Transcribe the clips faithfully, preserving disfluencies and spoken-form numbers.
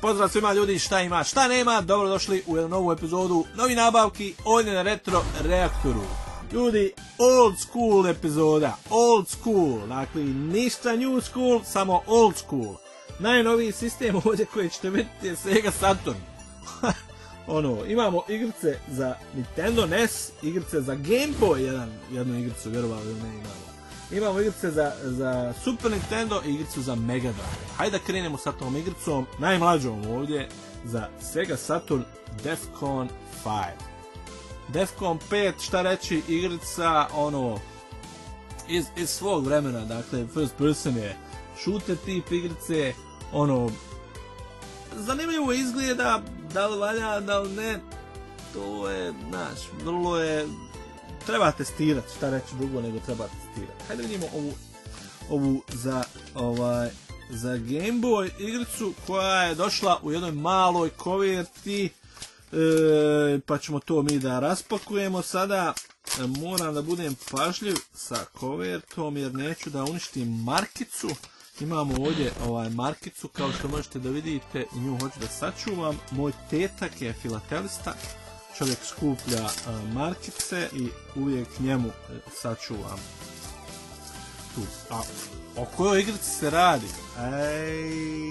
pozdrav svima ljudi, šta ima, šta nema, dobrodošli u jednu novu epizodu, novi nabavki, ovdje na Retro Reaktoru. Ljudi, old school epizoda, old school, dakle ništa new school, samo old school. Najnoviji sistem ovdje koji ćete vidjeti je Sega Saturn. Ono, imamo igrice za Nintendo N E S, igrice za Game Boy, jedan, jednu igricu, vjerovali ili ne imamo. Imamo igrice za, za Super Nintendo i igricu za Mega Drive. Hajde da krenemo sa tom igricom, najmlađom ovdje, za Sega Saturn Defcon pet. Defcon pet, šta reći, igrica, ono, iz, iz svog vremena, dakle, first person je shooter tip igrice, ono, zanimljivo izgleda, da li valja, da li ne, to je, znaš, vrlo je, treba testirati, šta reći drugo nego treba testirati. Hajde vidimo ovu, ovu za, ovaj, za Game Boy igricu koja je došla u jednoj maloj koverti, e, pa ćemo to mi da raspakujemo sada. E, moram da budem pažljiv sa kovertom jer neću da uništim markicu. Imamo ovdje ovaj markicu, kao što možete da vidite, nju hoću da sačuvam. Moj tetak je filatelista, čovjek skuplja uh, markice i uvijek njemu uh, sačuvam tu. A o kojoj igrici se radi? Ej,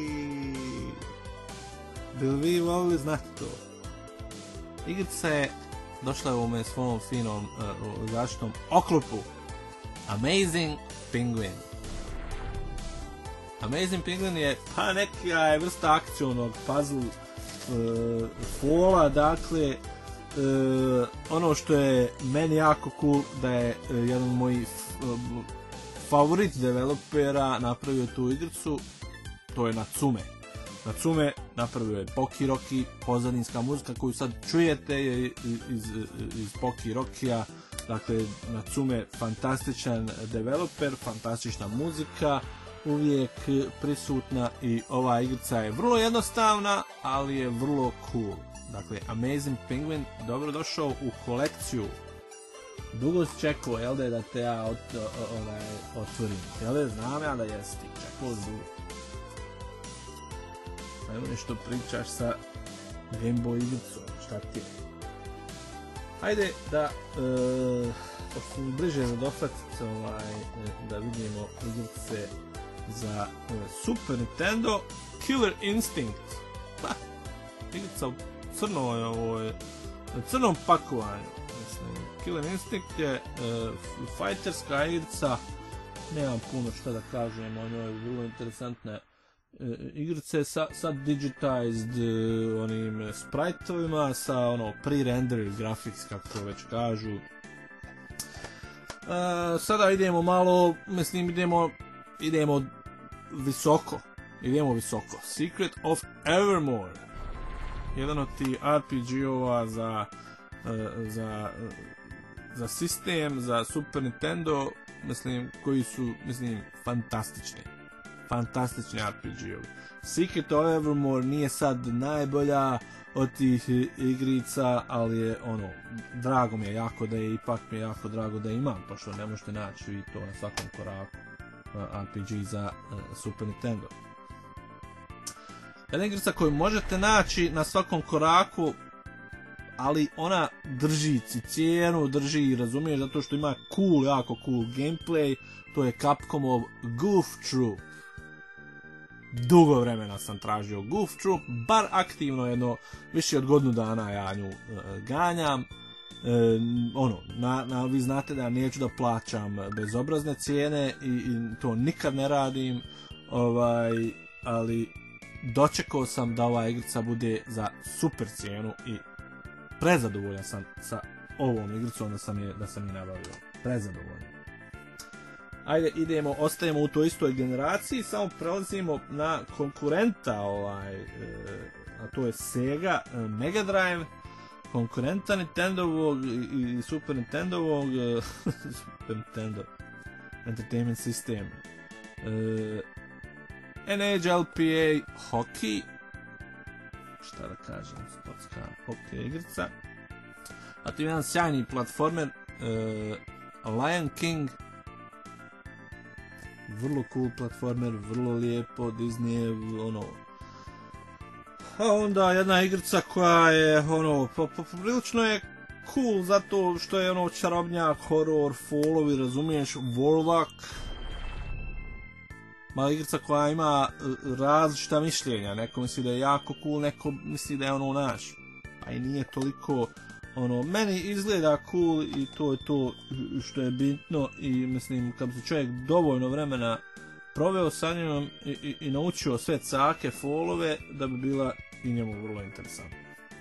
bi li vi volili znati to? Igrica je došla u ovome svom finom uh, zaštitnom oklopu. Amazing Penguin. Amazing Penguin je pa neka je vrsta akcionog puzzle uh, fola, dakle uh, ono što je meni jako cool da je uh, jedan od mojih uh, favorit developera napravio tu igricu, to je Natsume. Natsume napravio je Poki Roki, pozadinska muzika koju sad čujete je iz, iz, iz Poki Rokija, dakle Natsume fantastičan developer, fantastična muzika, uvijek prisutna i ova igrica je vrlo jednostavna, ali je vrlo cool. Dakle, Amazing Penguin, dobrodošao u kolekciju. Dugo si čekao, jel da, da te ja ot, onaj, otvorim? Jel da, znam ja da jesi ti, čekao dugo. Ajmo nešto pričaš sa Game Boy igricom, šta ti je? Hajde da e, bliže zadohvatiti ovaj, da vidimo igrice za uh, Super Nintendo. Killer Instinct, ha, igrica u crnoj, ovoj, crnom pakovanju. Mislim, Killer Instinct je uh, fighterska igrica, nemam puno šta da kažem, ono je vrlo interesantne uh, igrice sa, sa digitized uh, onim sprite-ovima, sa ono pre-rendered graphics, kako već kažu. Uh, sada idemo malo, mislim idemo idemo visoko, idemo visoko. Secret of Evermore, jedan od ti R P G-ova za, uh, za, uh, za sistem, za Super Nintendo, mislim, koji su, mislim, fantastični. Fantastični R P G-ovi. Secret of Evermore nije sad najbolja od tih igrica, ali je, ono, drago mi je jako da je, ipak mi je jako drago da imam, pošto ne možete naći i to na svakom koraku. R P G za uh, Super Nintendo. Jedna igrica koju možete naći na svakom koraku, ali ona drži cijenu, drži, razumiješ, zato što ima cool, jako cool gameplay, to je Capcomov Goof Troop. Dugo vremena sam tražio Goof Troop, bar aktivno jedno, više od godinu dana ja nju uh, ganjam. E, ono, na, na, vi znate da neću da plaćam bezobrazne cijene i, i to nikad ne radim, ovaj, ali dočekao sam da ova igrica bude za super cijenu i prezadovoljan sam sa ovom igricom da sam je, da sam je nabavio. Prezadovoljan. Ajde, idemo, ostajemo u toj istoj generaciji, samo prelazimo na konkurenta, ovaj, e, a to je Sega e, Mega Drive. Konkurenta Nintendovog i Super Nintendovog Super Nintendo Entertainment System, uh, N H L P A Hockey, šta da kažem, sportska hokej igrica, a to je jedan sjajni platformer, uh, Lion King, vrlo cool platformer, vrlo lijepo, Disney je ono A onda jedna igrica koja je, ono, poprilično je cool zato što je, ono, čarobnjak, horror, fallovi, razumiješ, Warlock. Mala igrica koja ima različita mišljenja, neko misli da je jako cool, neko misli da je ono naš. A i nije toliko, ono, meni izgleda cool i to je to što je bitno i mislim, kad bi se čovjek dovoljno vremena proveo sa njom i, i, i naučio sve cake, fallove, da bi bila i njemu vrlo interesantna.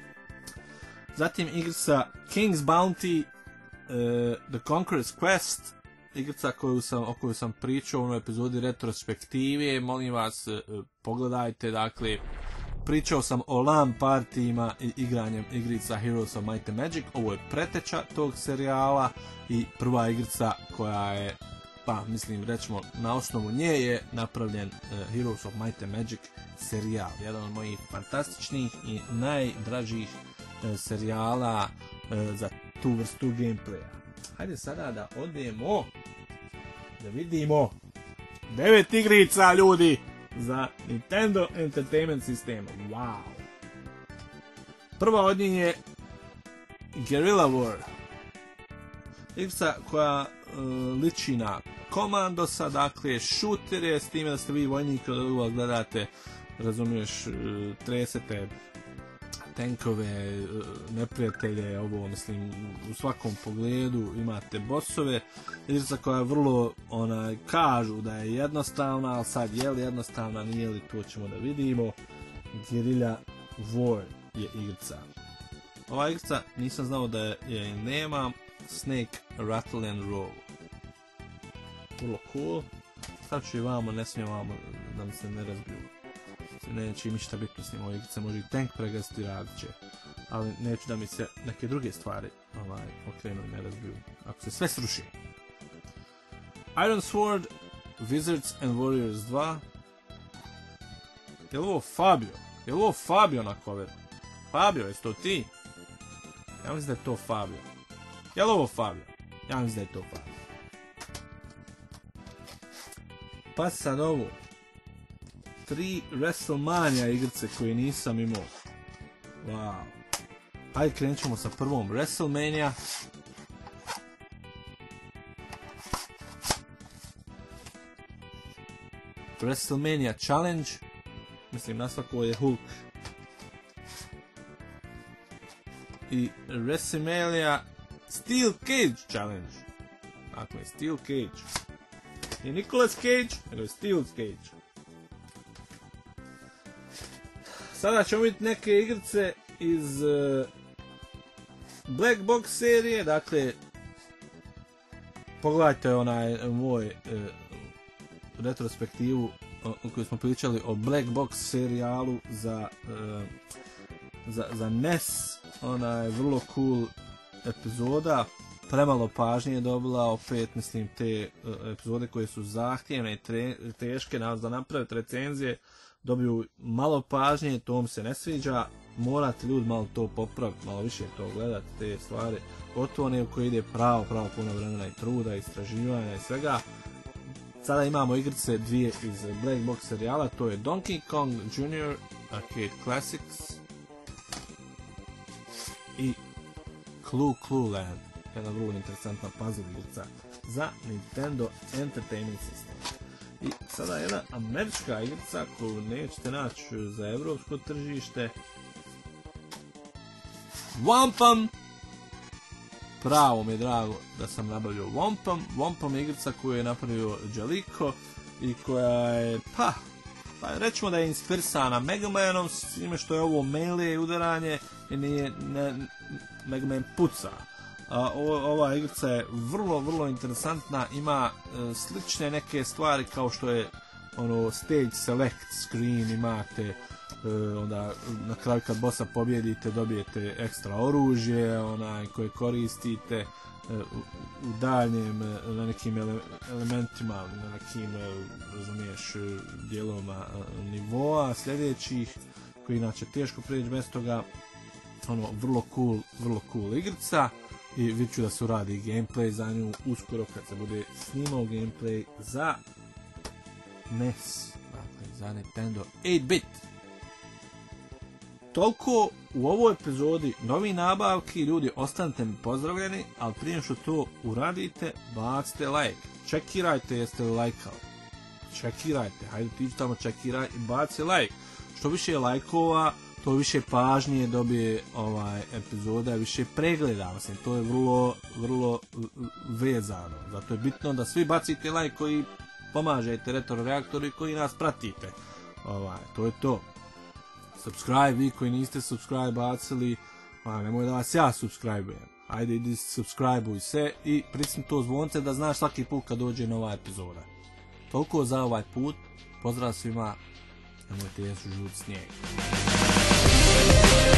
Zatim igrica King's Bounty, uh, The Conqueror's Quest, igrica koju sam, o kojoj sam pričao u onoj epizodi retrospektive, molim vas, uh, pogledajte, dakle, pričao sam o LAN partijima i igranjem igrica Heroes of Might and Magic, ovo je preteča tog serijala i prva igrica koja je, pa mislim rećemo na osnovu nje je napravljen uh, Heroes of Might and Magic serijal, jedan od mojih fantastičnih i najdražih uh, serijala uh, za tu vrstu gameplaya. Hajde sada da odemo da vidimo devet igrica, ljudi, za Nintendo Entertainment System. Wow! Prva od njih je Guerrilla War. Igrica koja uh, liči na Komandosa, dakle šuter je, s time da ste vi vojnik od uvijek gledate, razumiješ, uh, tresete tenkove, uh, neprijatelje, ovo mislim u svakom pogledu, imate bossove. Igrica koja je vrlo, onaj, kažu da je jednostavna, ali sad je li jednostavna, nije li, to ćemo da vidimo. Guerrilla War je igrica. Ova igrica nisam znao da je, je i nemam. Snake, Rattle and Roll. Vrlo cool. Sad ću i vamo, ne smijem vamo da mi se ne razbiju. Neće mi šta bitno s njim, ova igrica može i tank pregaziti i radit će. Ali neću da mi se neke druge stvari ovaj, okrenu i ne razbiju. Ako se sve sruši. Iron Sword, Wizards and Warriors dva. Je li ovo Fabio? Je li ovo Fabio na coveru? Fabio, jesi to ti? Ja mislim da je to Fabio. Je li ovo Fabio? Ja mislim da je to Fabio. Pa sad ovo. Tri WrestleMania igrice koje nisam imao. Wow. Hajde krenut ćemo sa prvom. WrestleMania. WrestleMania Challenge. Mislim, na svako je Hulk. I WrestleMania Steel Cage Challenge. Dakle, Steel Cage. I Nicolas Cage, nego je Steel Cage. Sada ćemo vidjeti neke igrice iz uh, Black Box serije, dakle, pogledajte onaj moj uh, retrospektivu u kojoj smo pričali o Black Box serijalu za, uh, za, za N E S, ona je vrlo cool epizoda, premalo pažnje je dobila, opet mislim te uh, epizode koje su zahtjevne i tre, teške nas da napraviti recenzije, dobiju malo pažnje, to vam se ne sviđa, morate ljudi malo to popraviti, malo više to gledati, te stvari, gotovo ne u koje ide pravo, pravo puno vremena i truda, istraživanja i svega. Sada imamo igrice dvije iz Black Box serijala, to je Donkey Kong Junior Arcade Classics i Clue Clue Land, jedna vrlo interesantna puzzle igrica za Nintendo Entertainment System. I sada jedna američka igrica koju nećete naći za evropsko tržište. Wampum! Pravo mi je drago da sam nabavio Wampum. Wampum je igrica koju je napravio Jalico i koja je, pa, pa rećemo da je inspirisana Mega Manom, s time što je ovo melee udaranje i nije, ne, Mega Man puca. A, o, ova igrica je vrlo, vrlo interesantna, ima e, slične neke stvari kao što je ono stage select screen, imate e, onda na kraju kad bossa pobjedite dobijete ekstra oružje onaj koje koristite e, u, u daljem e, na nekim ele, elementima, na nekim e, razumiješ dijelovima e, nivoa sljedećih koji inače teško prijeći bez toga. Ono vrlo cool, vrlo cool igrica. I vidjet ću da se uradi gameplay za nju uskoro kad se bude snimao gameplay za N E S, dakle za Nintendo osam bit. toliko u ovoj epizodi novi nabavki, ljudi, ostanite mi pozdravljeni, ali prije što to uradite, bacite like, čekirajte jeste li lajkali, čekirajte, hajde ti tamo čekiraj i baci like, što više lajkova, to više pažnje dobije ovaj epizoda, više pregleda, mislim, to je vrlo, vrlo vezano, zato je bitno da svi bacite like koji pomažete Retro Reaktoru i koji nas pratite, ovaj, to je to. Subscribe, vi koji niste subscribe bacili, ma nemoj da vas ja subscribe-ujem. Ajde, idi subscribe-uj se i prisni to zvonce da znaš svaki put kad dođe nova epizoda. Toliko za ovaj put, pozdrav svima, nemojte jesu žut snijeg.